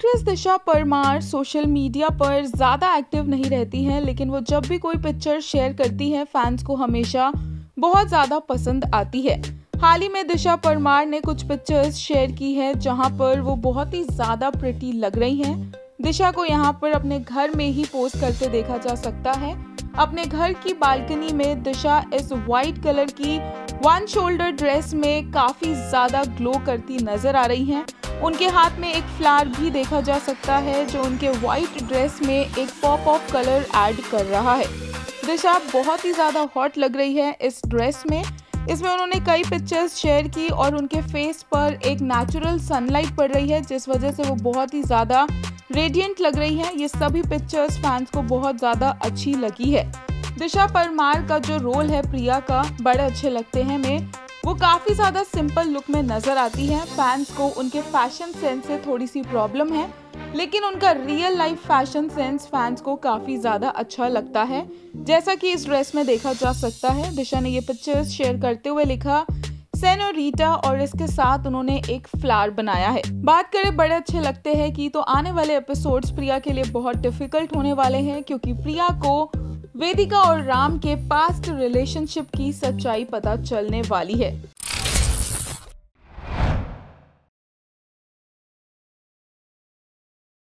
Actress Disha Parmar social media पर ज़्यादा active नहीं रहती हैं, लेकिन वो जब भी कोई पिक्चर शेयर करती हैं फैंस को हमेशा बहुत ज़्यादा पसंद आती है। हाल ही में दिशा परमार ने कुछ पिक्चर्स शेयर की है जहां पर वो बहुत ही ज़्यादा प्रिटी लग रही हैं। दिशा को यहां पर अपने घर में ही पोस्ट करते देखा जा सकता है। अपने घर की बालकनी में दिशा इस वाइट कलर की वन शोल्डर ड्रेस में काफ़ी ज़्यादा ग्लो करती नज़र आ रही हैं। उनके हाथ में एक फ्लावर भी देखा जा सकता है जो उनके वाइट ड्रेस में एक पॉप ऑफ कलर ऐड कर रहा है। दिशा बहुत ही ज़्यादा हॉट लग रही है इस ड्रेस में। इसमें उन्होंने कई पिक्चर्स शेयर की और उनके फेस पर एक नेचुरल सनलाइट पड़ रही है जिस वजह से वो बहुत ही ज़्यादा रेडिएंट लग रही है। ये सभी पिक्चर्स फैंस को बहुत ज़्यादा अच्छी लगी है। दिशा परमार का जो रोल है प्रिया का बड़े अच्छे लगते हैं में वो काफ़ी ज़्यादा सिंपल लुक में नज़र आती है। फैंस को उनके फैशन सेंस से थोड़ी सी प्रॉब्लम है, लेकिन उनका real life fashion sense fans को काफ़ी ज़्यादा अच्छा लगता है, जैसा कि इस ड्रेस में देखा जा सकता है। दिशा ने ये पिक्चर्स शेयर करते हुए लिखा सेनोरिटा और इसके साथ उन्होंने एक फ्लावर बनाया है। बात करें बड़े अच्छे लगते हैं की, तो आने वाले एपिसोड्स प्रिया के लिए बहुत डिफिकल्ट होने वाले हैं क्योंकि प्रिया को वेदिका और राम के पास्ट रिलेशनशिप की सच्चाई पता चलने वाली है।